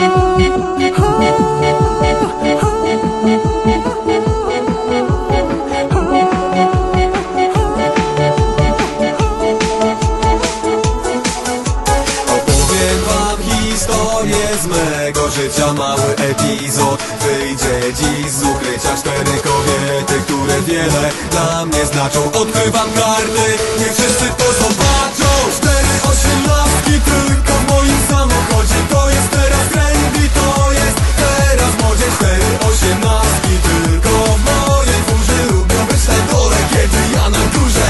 Z mego życia mały epizod wyjdzie dziś z ukrycia. 4 kobiety, które wiele dla mnie znaczą. Odkrywam karty, nie wszyscy to zobaczą. 4 osiemnastki tylko w moim samochodzie. To jest teraz trendy, to jest teraz modzie. 4 osiemnastki tylko w mojej furze. Lubią być na dole, kiedy ja na górze.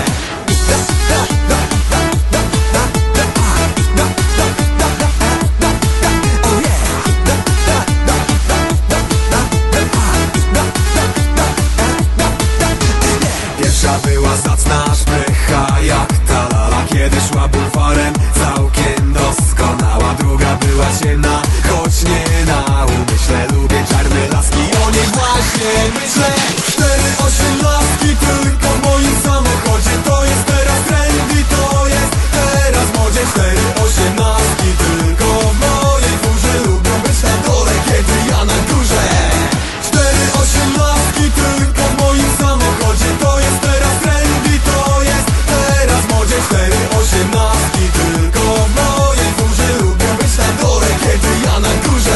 Była zacna szprycha jak ta lala, kiedy szła bulwarem całkiem doskonała. Druga była ciemna, choć nie na umyśle. Lubię czarne laski, o niej właśnie myślę. 4 osiemnastki tylko w moim samochodzie. To jest teraz trendy, to jest teraz modzie. 4 osiemnastki tylko w mojej furze. Lubią być na dole, kiedy ja na górze. 4 osiemnastki tylko w moim samochodzie. To jest teraz trendy, to jest teraz modzie. 4 osiemnastki tylko w mojej furze. Lubią być na dole, kiedy ja na górze.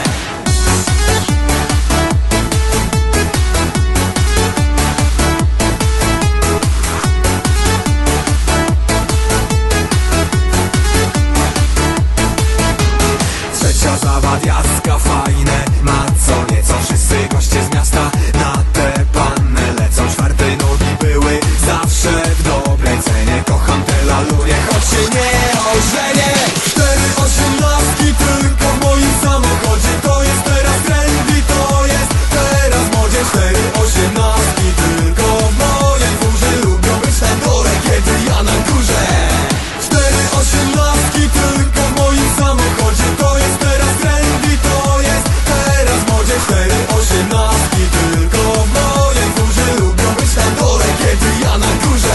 Trzecia zawadiacka, fajne ma co nieco. Wszyscy goście z miasta na te panny lecą. 4 nogi były zawsze w dobrej cenie. Kocham te lalunie, choć się nie ożenię. 4 osiemnastki tylko w moim samochodzie. To jest teraz trendy, to jest teraz modzie. 4 osiemnastki tylko w mojej furze. Lubią być na dole, kiedy ja na górze. 4 osiemnastki tylko w moim samochodzie. To jest teraz trendy, to jest teraz modzie. 4 osiemnastki tylko w mojej furze. Lubią być na dole, kiedy ja na górze.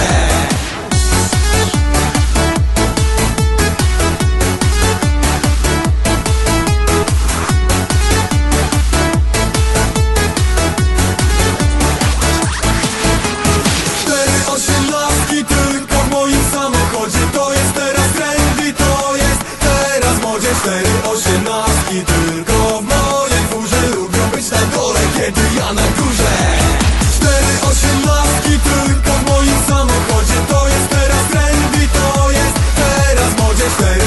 Osiemnastki tylko w moim samochodzie. To jest teraz trendy, to jest teraz modzie. 4 osiemnastki tylko w mojej furze. Lubią być na dole, kiedy ja na górze. 4 osiemnastki tylko w moim samochodzie. To jest teraz trendy, to jest teraz modzie. 4